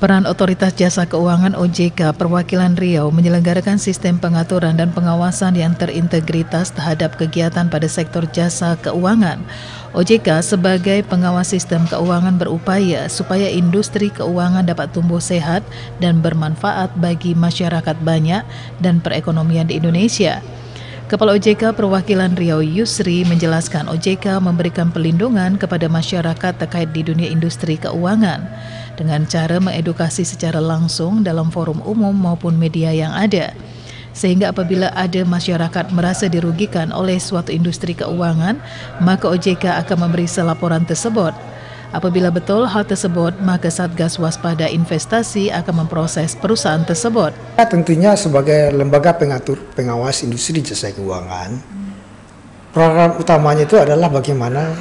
Peran Otoritas Jasa Keuangan (OJK) Perwakilan Riau menyelenggarakan sistem pengaturan dan pengawasan yang terintegritas terhadap kegiatan pada sektor jasa keuangan. OJK sebagai pengawas sistem keuangan berupaya supaya industri keuangan dapat tumbuh sehat dan bermanfaat bagi masyarakat banyak dan perekonomian di Indonesia. Kepala OJK Perwakilan Riau Yusri menjelaskan OJK memberikan perlindungan kepada masyarakat terkait di dunia industri keuangan dengan cara mengedukasi secara langsung dalam forum umum maupun media yang ada. Sehingga apabila ada masyarakat merasa dirugikan oleh suatu industri keuangan, maka OJK akan memberi laporan tersebut. Apabila betul hal tersebut, maka Satgas Waspada Investasi akan memproses perusahaan tersebut. Tentunya sebagai lembaga pengawas industri jasa keuangan, program utamanya itu adalah bagaimana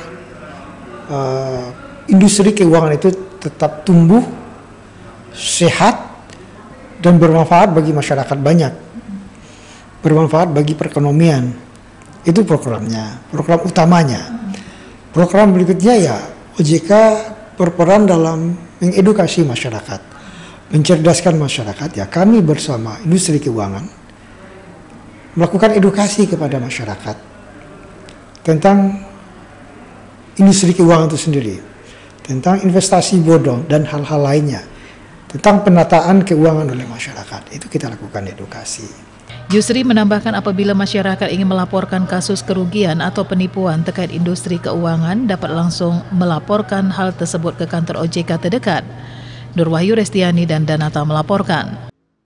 industri keuangan itu tetap tumbuh, sehat, dan bermanfaat bagi masyarakat banyak. Bermanfaat bagi perekonomian. Itu programnya, program utamanya. Program berikutnya ya, OJK berperan dalam mengedukasi masyarakat, mencerdaskan masyarakat. Ya, kami bersama industri keuangan melakukan edukasi kepada masyarakat tentang industri keuangan itu sendiri, tentang investasi bodong dan hal-hal lainnya, tentang penataan keuangan oleh masyarakat. Itu kita lakukan edukasi. Yusri menambahkan apabila masyarakat ingin melaporkan kasus kerugian atau penipuan terkait industri keuangan dapat langsung melaporkan hal tersebut ke kantor OJK terdekat. Nur Wahyu Restiani dan Danata melaporkan.